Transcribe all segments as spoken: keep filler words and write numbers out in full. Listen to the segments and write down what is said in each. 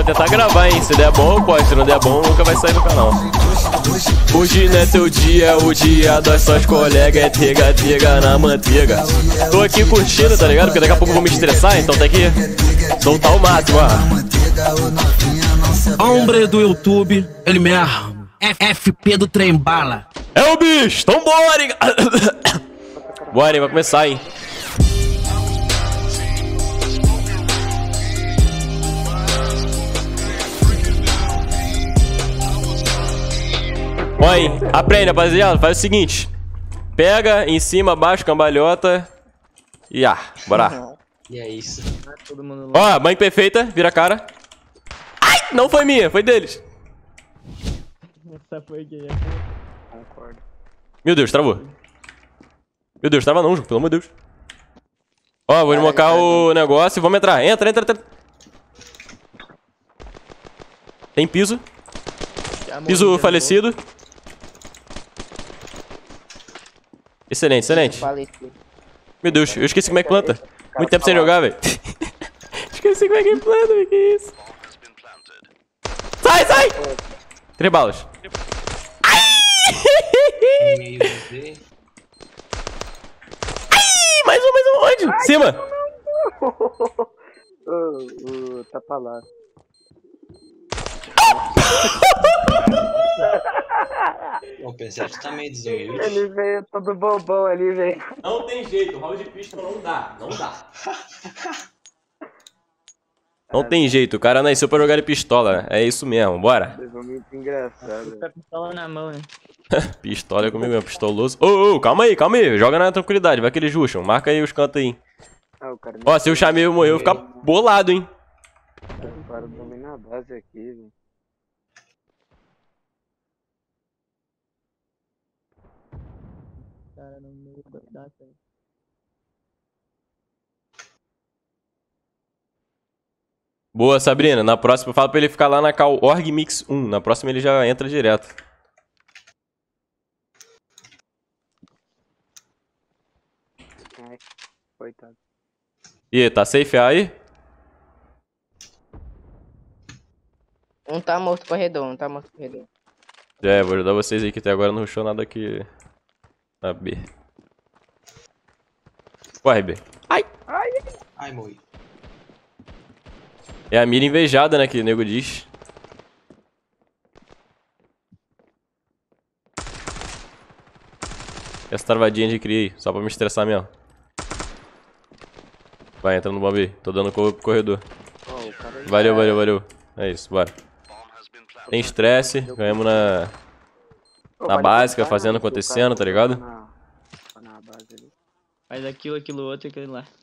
vou tentar gravar, hein? Se der bom, eu posto. Se não der bom, nunca vai sair no canal. Hoje não é teu dia, é o dia das suas colegas. É tega, tega na manteiga. Tô aqui curtindo, tá ligado? Porque daqui a pouco eu vou me estressar, então tem que soltar o máximo, ó. Hombre do YouTube, ele mesmo. F P do Trem Bala. É o bicho, então bora, hein? Bora, hein? Vai começar, hein? Ó, hein? Aprende, rapaziada. Faz o seguinte. Pega, em cima, abaixo, cambalhota. E ah, bora. E é isso. Ó, mãe perfeita, vira a cara. Ai, não foi minha, foi deles. Essa foi quem é. Concordo. Meu Deus, travou. Meu Deus, trava não, jogo, pelo amor de Deus. Ó, vou desmocar o negócio e vamos entrar. Entra, entra, entra. Tem piso. Piso falecido. Excelente, excelente. Meu Deus, eu esqueci como é que planta. Muito tempo sem jogar, velho. Esqueci como é que planta, velho. Que isso? Sai, sai! Três balas. Ai, mais um, mais um, onde? Ai, cima! uh, uh, tá pra lá. O P sete tá meio desumilde. Ele veio todo bobão ali, velho. Não tem jeito, o round de pistol não dá, não dá. Não tem jeito, o cara nasceu pra jogar de pistola, é isso mesmo, bora. Levou muito engraçado. Tá pistola na mão, né? Pistola é comigo mesmo, pistoloso. Ô, ô, calma aí, calma aí, joga na tranquilidade, vai que eles rusham, marca aí os cantos aí. Ah, o cara Ó, se o Chameu morrer, eu vou ficar bolado, hein. O cara domina a base aqui, velho. Cara, no meio da data. Boa, Sabrina, na próxima eu falo pra ele ficar lá na Cal Org Mix um, na próxima ele já entra direto. Ai, coitado. E tá safe aí? Um tá morto corredor, um tá morto corredor. É, vou ajudar vocês aí que até agora não rushou nada aqui na B. Corre, B. Ai! Ai, morri. É a mira invejada, né, que o nego diz. Essa travadinha de criei, só pra me estressar mesmo. Vai, entra no bomb aí. Tô dando corpo pro corredor. Oh, o cara Valeu, valeu, valeu. É isso, bora. Tem estresse, ganhamos na, Pô, na vale básica, tentar, fazendo, né? Se o acontecendo, cara tá ligado? Na, na base ali. Faz aquilo, aquilo outro e aquilo lá.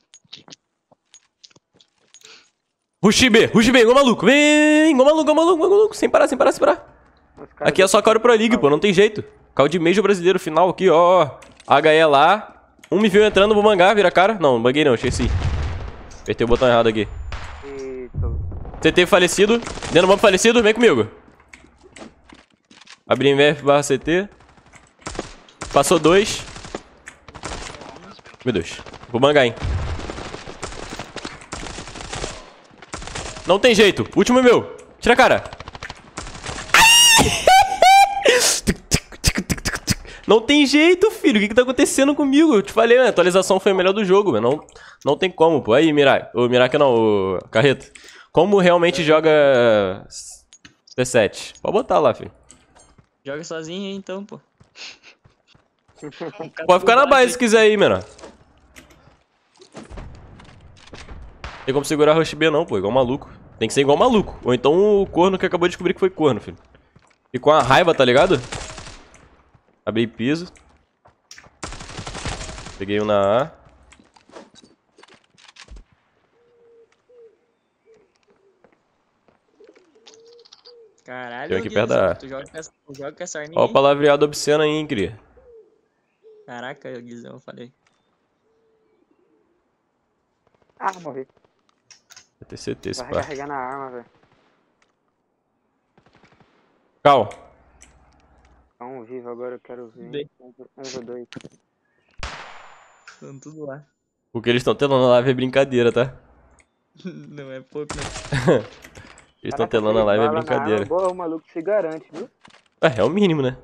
Rush B, rush B, igual maluco. Vem, igual maluco, igual maluco, igual maluco. Sem parar, sem parar, sem parar. Os caras Aqui é só Cauro Pro League, pô, não tem jeito. Caldo de Major brasileiro final aqui, ó. H E lá. Um me viu entrando, vou mangar, vira a cara. Não, não banguei não, esqueci. Apertei o botão errado aqui. Eita. C T falecido. Dentro do bomb falecido, vem comigo. Abri M F barra C T. Passou dois. Meu Deus. Vou mangar, hein. Não tem jeito. Último é meu. Tira a cara. Não tem jeito, filho. O que que tá acontecendo comigo? Eu te falei, né? A atualização foi a melhor do jogo, velho. Não, não tem como, pô. Aí, Mirai. Ô, Mirai que não, o Carreta. Como realmente joga C sete? Pode botar lá, filho. Joga sozinho aí então, pô. Pode ficar na base se quiser aí, menor. Tem como segurar Rush B não, pô. Igual maluco. Tem que ser igual maluco. Ou então o corno que acabou de descobrir que foi corno, filho. E com a raiva, tá ligado? Abri piso. Peguei um na A. Caralho, Tem aqui Guizão, perto da A. tu joga com essa, tu joga com essa arminha Ó o aí? palavreado obsceno aí, hein, cria. Caraca, Guizão, eu falei. Ah, morri. Vai ter C T esse Vai pá. recarregar na arma, velho. Cal. Tá um vivo agora, eu quero ver. Bem. Um v dois. Estão tudo lá. O que eles estão tendo na live é brincadeira, tá? Não é pouco, né? Eles estão Caraca, telando a live, é bala na brincadeira. arma boa, o maluco se garante, viu? É, é o mínimo, né?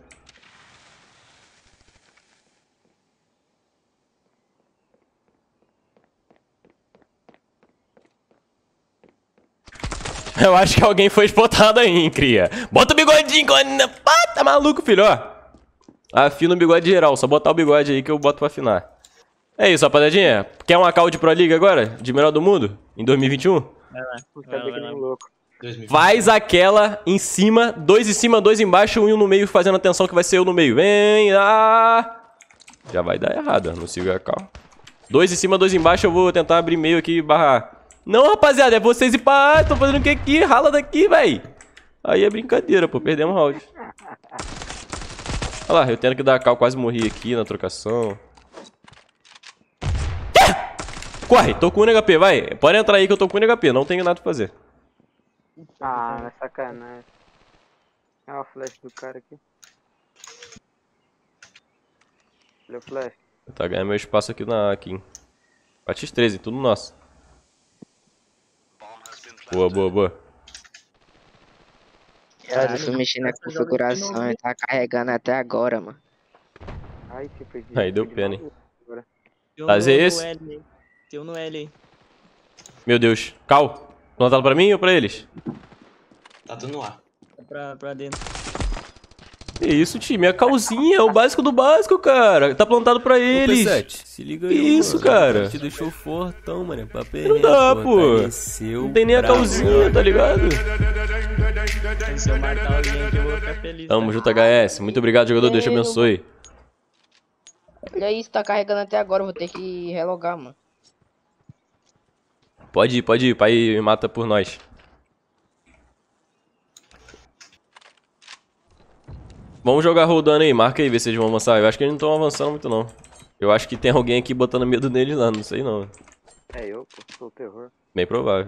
Eu acho que alguém foi espotado aí, hein, cria. Bota o bigodinho, ah, tá maluco, filho, ó. Afina o bigode geral, só botar o bigode aí que eu boto pra afinar. É isso, rapaziadinha. Quer uma call de Pro League agora? De melhor do mundo? Em dois mil e vinte e um? Vai lá. Puxa Vai lá, que vai nem lá. um louco. dois mil e vinte. Faz aquela em cima, dois em cima, dois embaixo, um no meio, fazendo atenção que vai ser eu no meio. Vem, ah! Já vai dar errado, não sigo a cal. Dois em cima, dois embaixo, eu vou tentar abrir meio aqui e barrar. Não, rapaziada, é vocês e pá, tô fazendo o que aqui? Rala daqui, véi. Aí é brincadeira, pô, perdemos o round. Olha lá, eu tendo que dar a cal, quase morri aqui na trocação. Corre, tô com um H P, vai. Pode entrar aí que eu tô com um H P, não tenho nada pra fazer. Ah, não é sacanagem. Olha o flash do cara aqui. Olha o flash. Tá ganhando meu espaço aqui na aqui. Bate treze, tudo nosso. Boa, boa, boa. Cara, eu tô mexendo na configuração e tá carregando até agora, mano. Ai, que perdi. Aí deu perdi pena, hein. maluco agora. Tem um Fazer no- no esse? L aí. Tem um no L aí. Meu Deus. Cal, plantado pra mim ou pra eles? Tá tudo no ar. Tá Pra, pra dentro. Que isso, time? É a calzinha, é o básico do básico, cara. Tá plantado pra eles. P sete, se liga Que aí, isso, mano. cara? Te deixou fortão, mano. Papo Não dá, pô. fortaleceu, Não tem nem a bravo. calzinha, tá ligado? Se eu matar alguém aqui, eu vou ficar feliz. Tamo tá? junto, H S. Muito obrigado, jogador. Deus te abençoe. Olha isso, tá carregando até agora, eu vou ter que relogar, mano. Pode ir, pode ir. Pai me mata por nós. Vamos jogar rodando aí. Marca aí, ver se eles vão avançar. Eu acho que eles não estão avançando muito, não. Eu acho que tem alguém aqui botando medo neles lá. Não sei, não. É eu, pô, sou o terror. Bem provável.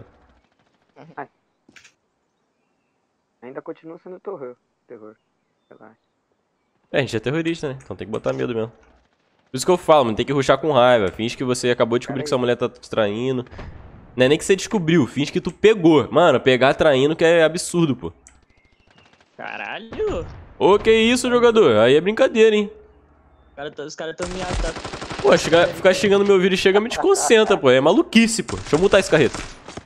Ainda continua sendo terror. Terror. Relaxa. É, a gente é terrorista, né? Então tem que botar medo mesmo. Por isso que eu falo, mano, tem que rushar com raiva. Finge que você acabou de descobrir que sua mulher tá te traindo. Não é nem que você descobriu, finge que tu pegou. Mano, pegar traindo que é absurdo, pô. Caralho! Ô, que isso, jogador? Aí é brincadeira, hein? Cara, tá- os caras tão me atacando. Pô, chegar, ficar xingando meu vídeo chega me desconcentra, pô. É maluquice, pô. Deixa eu mutar esse carreto.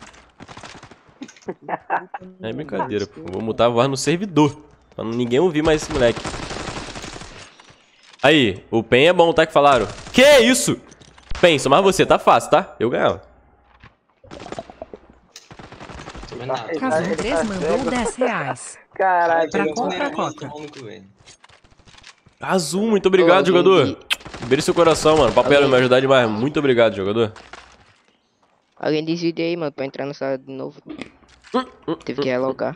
É brincadeira, pô. Vou mutar a voz no servidor. Pra ninguém ouvir mais esse moleque. Aí, o Pen é bom, tá? Que falaram. Que isso? Pen, só mais você, tá fácil, tá? Eu ganhava. Tô vendo nada. Casum três mandou dez reais. Caralho, Pra Pegou compra, esse Coca. maluco, velho. Azul, muito obrigado, Ô, jogador. Guigui. Beijo seu coração, mano. Papel Alguém- me ajudar demais. Muito obrigado, jogador. Alguém desvide aí, mano, pra entrar na sala de novo. Teve que relogar.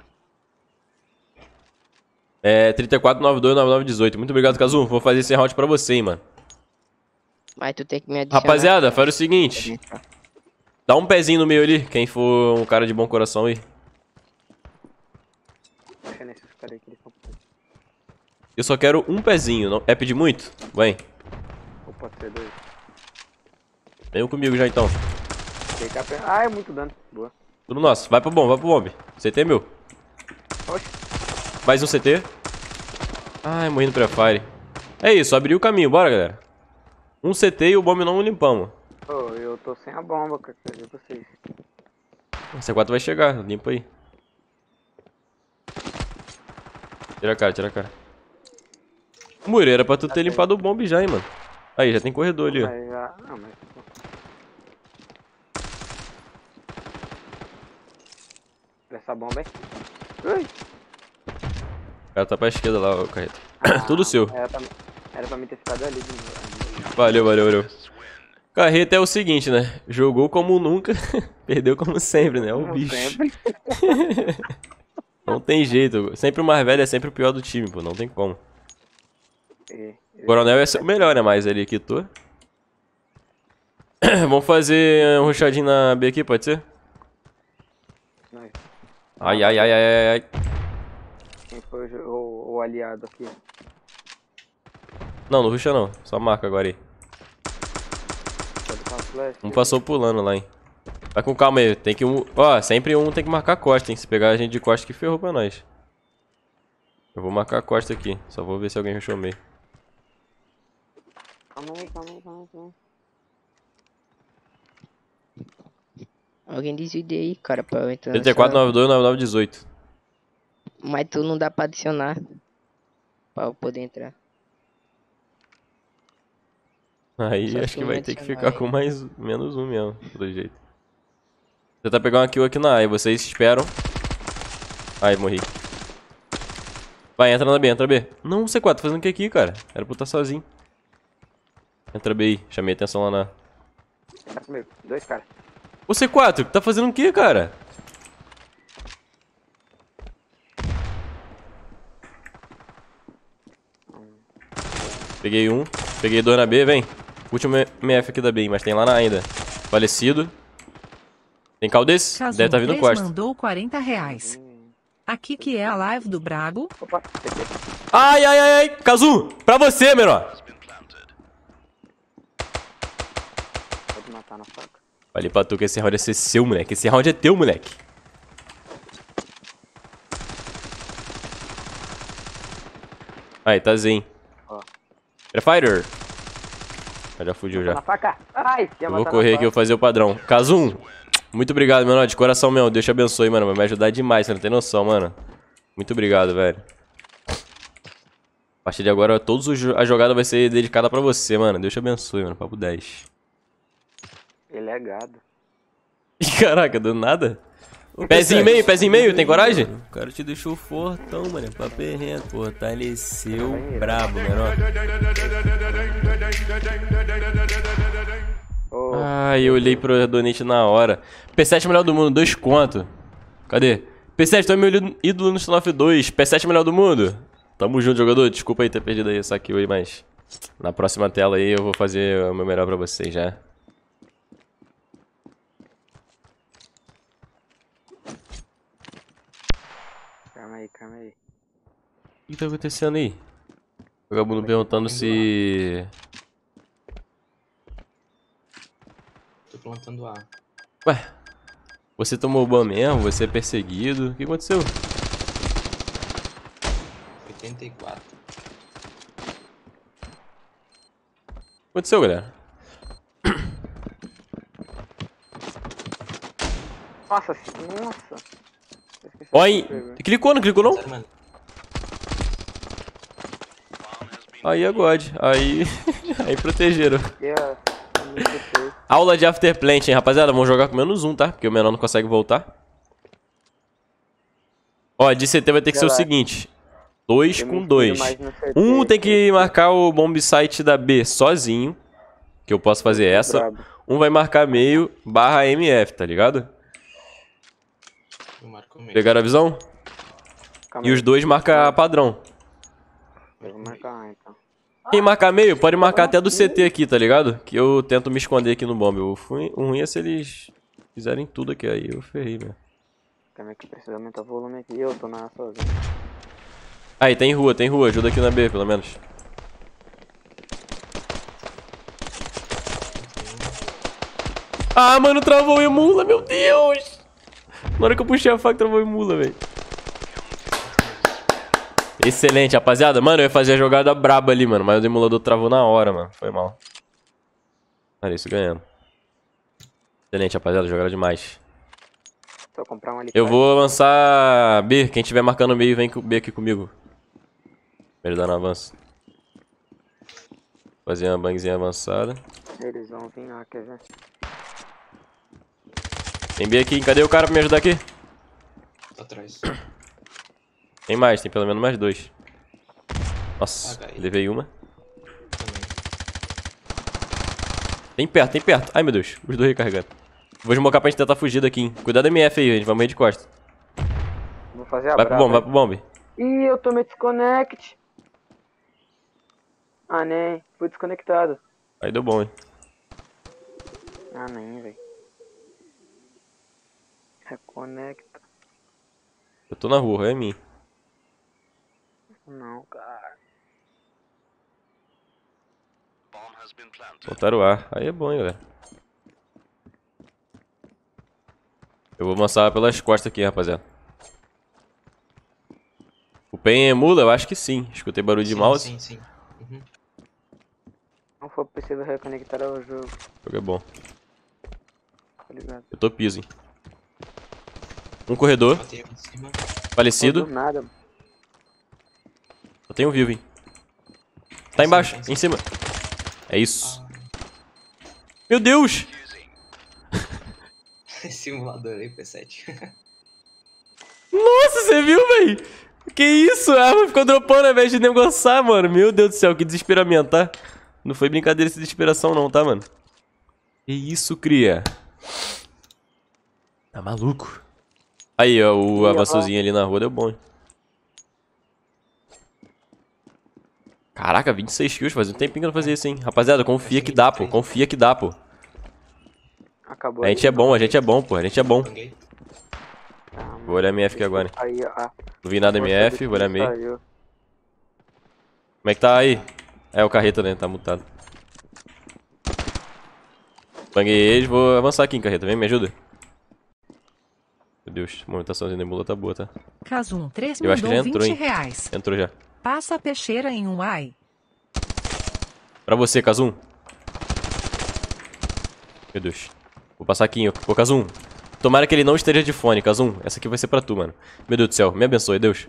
É, trinta e quatro, noventa e dois, noventa e nove, dezoito. Muito obrigado, Kazu. Vou fazer esse round pra você, hein, mano. Mas tu tem que me adicionar. Rapaziada, faz o seguinte. Dá um pezinho no meio ali, quem for um cara de bom coração aí. Deixa nesses caras aí que eles são. Eu só quero um pezinho. Não... É pedir muito? Vem. Ou pode ser dois. Vem comigo já, então. Tem que aper- Ah, é muito dano. Boa. Tudo nosso. Vai pro bomb, vai pro bomb. C T é meu. Oxe. Mais um C T. Ai, morri no pré-fire. É isso, abriu o caminho. Bora, galera. Um C T e o bomb não limpamos. Ô, eu tô sem a bomba, cara. Cadê vocês? O C quatro vai chegar. Limpa aí. Tira a cara, tira a cara. Muri, era pra tu ter limpado o bomb já, hein, mano. Aí, já tem corredor ali, ó. Mas já... Não, mas... Essa bomba aí. Ui. O cara tá pra esquerda lá, o carreto. Ah, Tudo seu. Era pra, era pra mim ter ficado ali. de novo. Valeu, valeu, valeu. Carreta é o seguinte, né? Jogou como nunca, perdeu como sempre, né? É o Como bicho. sempre. Não tem jeito. Sempre o mais velho é sempre o pior do time, pô. Não tem como. É, O Coronel ia ser o melhor, né? Mas ele quitou. Vamos fazer um rushadinho na B aqui, pode ser? nós. Ai, ai, ai, ai, ai, ai. Quem foi o, jo- o, o aliado aqui? Não, não rusha não. Só marca agora aí. Pode passar flash? Um passou pulando lá, hein. Vai com calma aí. Tem que um... Ó, sempre um tem que marcar a costa, hein? Se pegar a gente de costa que ferrou pra nós. Eu vou marcar a costa aqui. Só vou ver se alguém rushou o meio. Calma aí, calma aí, calma aí. Calma aí. Alguém divide aí, cara, pra eu entrar trinta e quatro, noventa e dois, noventa e nove, dezoito. Mas tu não dá pra adicionar. Pra eu poder entrar. Aí Só acho se que um vai ter que adicionar ficar aí. com mais menos um mesmo, do jeito. Vou tentar pegar uma kill aqui na A, e vocês esperam. Ai, morri. Vai, entra na B, entra B. Não, C quatro, tá fazendo o que aqui, cara? Era pra eu estar sozinho. Entra B aí, chamei atenção lá na... Tá comigo. Dois caras. Ô C quatro, tá fazendo o que, cara? Peguei um, peguei dois na B, vem. Último M F aqui da B, mas tem lá na A ainda. Falecido. Tem cal desse? Caso Deve tá vindo costa. mandou quarenta reais. Aqui que é a live do Brago. Opa, T P. Ai, ai, ai, ai. Kazu, pra você, menor. Pode matar na faca. Falei pra tu que esse round ia ser seu, moleque. Esse round é teu, moleque. Aí, tá zen. Ó. Free Fighter. Já fugiu já. Na faca. Ai, ia Eu vou matar correr na aqui, eu vou faca. fazer o padrão. Kazum, muito obrigado, menor. De coração mesmo. Deus te abençoe, mano. Vai me ajudar demais, você não tem noção, mano. Muito obrigado, velho. A partir de agora, todos os jo- a jogada vai ser dedicada pra você, mano. Deus te abençoe, mano. Papo dez. Ele é gado. Ih, caraca, do nada? Ô, Pezinho P sete, meio, pezinho meio, tem coragem? O cara te deixou fortão, mano. Papo é reto. Fortaleceu brabo, menor. Ô, Ai, eu olhei pro donate na hora. P sete melhor do mundo, dois conto. Cadê? P sete, tu é meu ídolo- ídolo no Standoff dois. P sete melhor do mundo. Tamo junto, jogador. Desculpa aí ter perdido aí essa kill aí, mas... Na próxima tela aí eu vou fazer o meu melhor pra vocês já. calma aí, calma aí. O que tá acontecendo aí? O vagabundo perguntando se... Tô plantando A. Ué, você tomou ban mesmo? Você é perseguido? O que aconteceu? oitenta e quatro. O que aconteceu, galera? Nossa, se- nossa. Eu esqueci Ó, de hein? escrever. Clicou, não clicou não? Sério, mano. Aí é God. Aí... aí protegeram. E a- a minha T P. Aula de Afterplant, hein, rapaziada? Vamos jogar com menos um, tá? Porque o menor não consegue voltar. Ó, de C T vai ter que ser o Relaxa. seguinte. Dois Eu me com inspiro dois. mais no C T, Um tem que marcar o bomb site da B sozinho. Que eu posso fazer essa. brabo. Um vai marcar meio barra M F, tá ligado? Eu marco o meio. Pegaram a visão? Calma E os aí. dois marcam padrão. Eu vou marcar lá, então. Quem marcar meio, pode marcar até do C T aqui, tá ligado? Que eu tento me esconder aqui no bomb. O ruim, o ruim é se eles fizerem tudo aqui, aí eu ferrei, né? Calma aí que precisa aumentar o volume aqui. Eu tô na sozinho. Aí, tem rua, tem rua. Ajuda aqui na B, pelo menos. Ah, mano, travou o emula, meu Deus! Na hora que eu puxei a faca, travou o emula, velho. Excelente, rapaziada. Mano, eu ia fazer a jogada braba ali, mano. Mas o emulador travou na hora, mano. Foi mal. Olha isso, ganhando. Excelente, rapaziada. Jogada demais. Só comprar um ali. Eu vou avançar B. Quem tiver marcando meio, vem com B aqui comigo. Me ajudar no avanço. Fazer uma bangzinha avançada. Eles vão vir lá, quer ver? Tem B aqui. Cadê o cara pra me ajudar aqui? Tô atrás. Tem mais, tem pelo menos mais dois. Nossa, Ah, cai. levei uma. Também. Tem perto, tem perto. Ai, meu Deus. Os dois recarregando. Vou desmocar pra gente tentar fugir daqui, hein. Cuidado da M F aí, gente. Vamos morrer de costas. Vou fazer a Vai pro braba. bomb, vai pro bomb. Ih, eu tomei desconnect. Ah, nem. Fui desconectado. Aí deu bom, hein. Ah, nem, velho. Reconecta. Eu tô na rua, é mim. Não, cara. Botaram o ar. Aí é bom, hein, galera. Eu vou avançar pelas costas aqui, rapaziada. O Pen emula? Eu acho que sim. Escutei barulho de Sim, mouse. Sim, sim. Uhum. Não for possível reconectar ao jogo, O jogo é bom. tá ligado? Eu tô piso, hein. Um corredor. Matei aqui em cima. Falecido. Do nada, mano. Só tem um vivo, hein. Tá embaixo, Sim, sim. em cima. É isso. Meu Deus! Simulador aí, P sete. Nossa, você viu, véi? Que isso? A arma ficou dropando ao invés de negociar, mano. Meu Deus do céu, que desesperamento, tá? Não foi brincadeira essa desesperação não, tá, mano? Que isso, cria? Tá maluco? Aí, ó, o avançozinho ali na rua deu bom, hein? Caraca, vinte e seis kills, faz um tempinho que eu não fazia isso, hein? Rapaziada, confia que dá, pô. Confia que dá, pô. Acabou A gente é bom, a gente é bom, pô. A gente é bom. Banguei. Tá, mano. Vou olhar M F aqui agora, hein? Aí, ó. Não vi nada M F, vou olhar meio. Saiu. Como é que tá aí? É o carreta, né? Tá mutado. Banguei eles, vou avançar aqui em carreta. Vem, me ajuda. Meu Deus, a movimentaçãozinha da mula tá boa, tá? Casum três Eu acho que já mandou entrou, vinte hein? reais. Entrou já. Passa a peixeira em um ai. Pra você, Kazum. Meu Deus. Vou passar aqui, ô Kazum. Tomara que ele não esteja de fone, Kazum. Essa aqui vai ser pra tu, mano. Meu Deus do céu, me abençoe, Deus.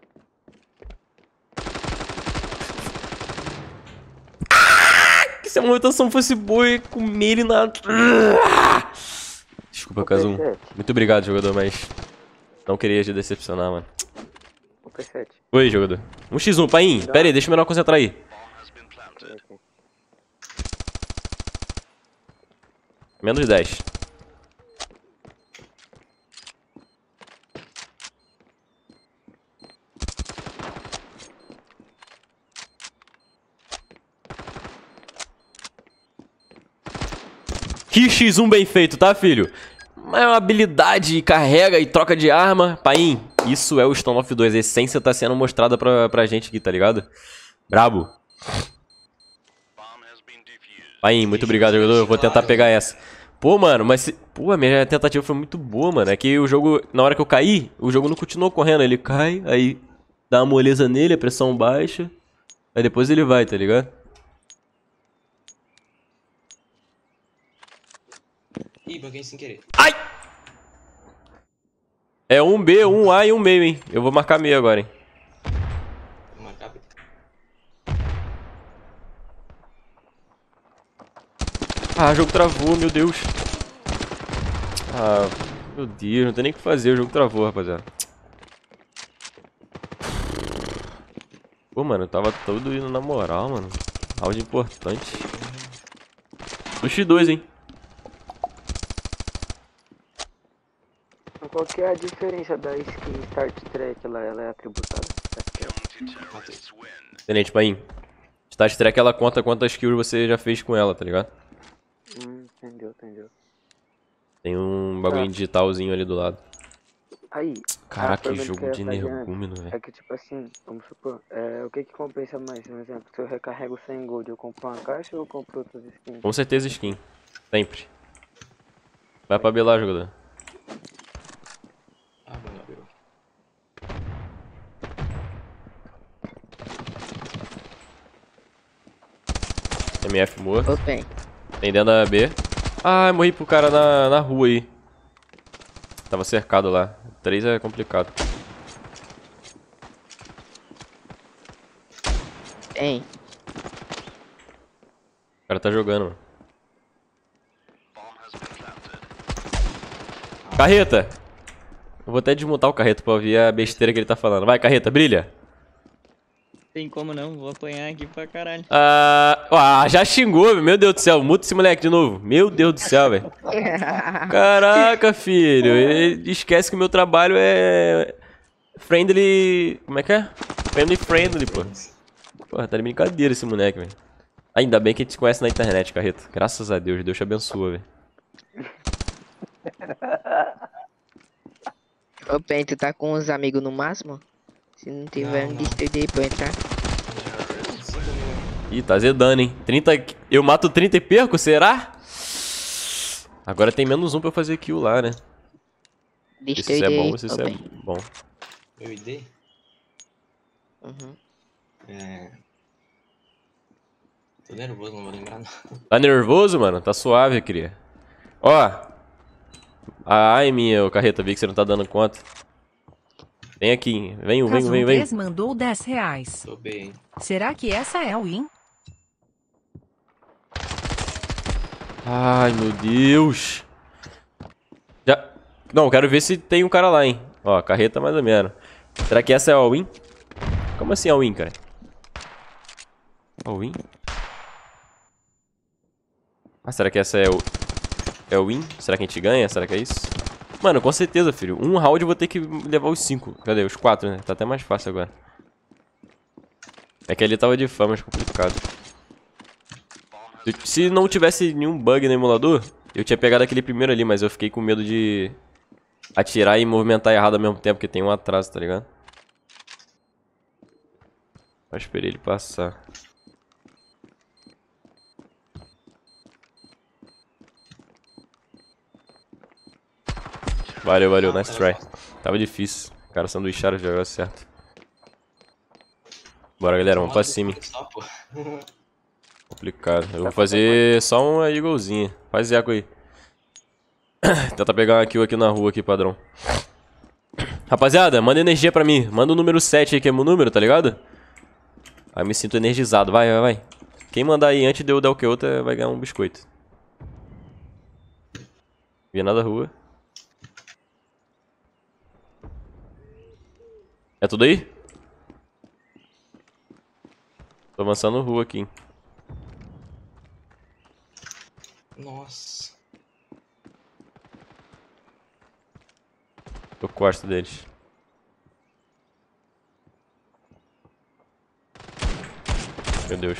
Ah! Se a movimentação fosse boa, eu ia comer ele na... Desculpa, Kazum. Muito obrigado, jogador, mas... Não queria te decepcionar, mano. O P sete. Oi, jogador. um por um, painho. Pera aí, deixa o menor concentrar aí. Menos dez. Que X um bem feito, tá, filho? É uma habilidade, carrega e troca de arma. Paim, isso é o Standoff dois. A essência tá sendo mostrada pra, pra gente aqui, tá ligado? Brabo. Paim, muito obrigado, jogador. Eu vou tentar pegar essa. Pô, mano, mas... Se... Pô, a minha tentativa foi muito boa, mano. É que o jogo... Na hora que eu caí, o jogo não continuou correndo. Ele cai, aí dá uma moleza nele, a pressão baixa. Aí depois ele vai, tá ligado? Ih, banguei sem querer. Ai! É um B, um A e um meio, hein? Eu vou marcar meio agora, hein? Vou marcar B. Ah, o jogo travou, meu Deus. Ah, meu Deus, não tem nem o que fazer, o jogo travou, rapaziada. Pô, mano, eu tava todo indo na moral, mano. Round importante. Do X dois, hein? Qual que é a diferença da skin Start Track? Ela, ela é atributada? Matei. Excelente, Paim. Stat Track, ela conta quantas kills você já fez com ela, tá ligado? Hum, entendeu, entendeu. Tem um bagulho digitalzinho ali do lado. Aí. Caraca, a que pergunta jogo eu ia de fazer energúmeno, antes velho. É que tipo assim, vamos supor, é, o que que compensa mais? Por exemplo, se eu recarrego cem gold, eu compro uma caixa ou eu compro outras skins? Com certeza skin. Sempre. Vai pra B lá, jogador. Ah, banguei, virou. M F morto. Open. Tem dentro da B. Ah, morri pro cara na, na rua aí. Tava cercado lá. três é complicado. Tem. O cara tá jogando, mano. Carreta! Eu vou até desmontar o carreta pra ouvir a besteira que ele tá falando. Vai, carreta, brilha! Tem como não, vou apanhar aqui pra caralho. Ah, ah, já xingou, meu Deus do céu. Muta esse moleque de novo. Meu Deus do céu, velho. Caraca, filho. Ele esquece que o meu trabalho é... Friendly... Como é que é? Family friendly, pô. Porra, tá de brincadeira esse moleque, velho. Ainda bem que a gente se conhece na internet, carreta. Graças a Deus. Deus te abençoa, velho. Ô, Pen, tu tá com os amigos no máximo? Se não tiver, Não, um não. distro aí pra eu entrar. Ih, tá zedando, hein? trinta... Eu mato trinta e perco, será? Agora tem menos um pra eu fazer kill lá, né? Diz Se teu isso é I D bom, aí, se isso ô é bem. bom. Meu I D? Uhum. É. Tô nervoso, não vou lembrar nada. Tá nervoso, mano? Tá suave, cria. Ó. Ai, minha, ô carreta, vi que você não tá dando conta. Vem aqui, vem, vem, vem, vem. Casum mandou dez reais. Tô bem. Será que essa é a win? Ai, meu Deus. Já... Não, quero ver se tem um cara lá, hein. Ó, carreta mais ou menos. Será que essa é a win? Como assim a win, cara? A win? Ah, será que essa é o... É o win? Será que a gente ganha? Será que é isso? Mano, com certeza, filho. Um round eu vou ter que levar os cinco. Cadê? Os quatro, né? Tá até mais fácil agora. É que ali tava de fama, mais complicado. Se não tivesse nenhum bug no emulador, eu tinha pegado aquele primeiro ali, mas eu fiquei com medo de atirar e movimentar errado ao mesmo tempo, porque tem um atraso, tá ligado? Só esperei ele passar. Valeu, valeu, nice try. Tava difícil. O cara sanduicharam já agora certo. Bora, galera, vamos pra cima. Complicado. Eu vou fazer só uma eaglezinha. Faz eco aí. Tenta pegar uma kill aqui na rua, aqui, padrão. Rapaziada, manda energia pra mim. Manda o número sete aí, que é meu número, tá ligado? Aí me sinto energizado. Vai, vai, vai. Quem mandar aí antes de eu dar o que outra vai ganhar um biscoito. Vi nada da rua. É tudo aí? Tô avançando rua aqui. Nossa. Tô costa deles. Meu Deus.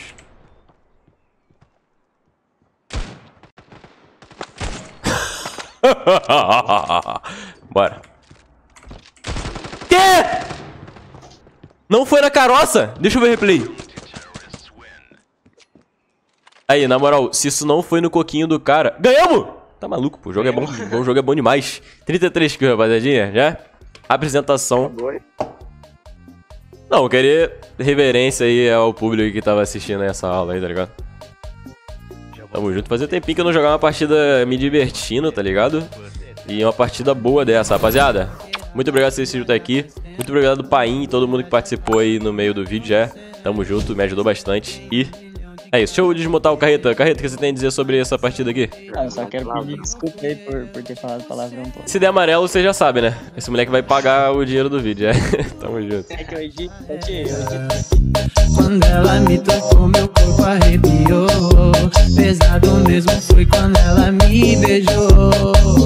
Bora. Quê? Não foi na carroça? Deixa eu ver o replay. Aí, na moral, se isso não foi no coquinho do cara... Ganhamos! Tá maluco, pô. O jogo é bom. O jogo é bom demais. trinta e três kills, rapaziadinha. Já? Apresentação. Não, eu queria reverência aí ao público que tava assistindo essa aula aí, tá ligado? Tamo junto. Fazia tempinho que eu não jogava uma partida me divertindo, tá ligado? E uma partida boa dessa, rapaziada. Muito obrigado por vocês assistirem até aqui. Muito obrigado, Paim e todo mundo que participou aí no meio do vídeo, já. Tamo junto, me ajudou bastante. E é isso. Deixa eu desmutar o Carreta. Carreta, o que você tem a dizer sobre essa partida aqui? Ah, eu só quero pedir desculpa aí por, por ter falado palavrão um pouco. Se der amarelo, você já sabe, né? Esse moleque vai pagar o dinheiro do vídeo, é. Tamo junto. É que eu edito, eu edito. Quando ela me tocou, meu corpo arrepiou. Pesado mesmo foi quando ela me beijou.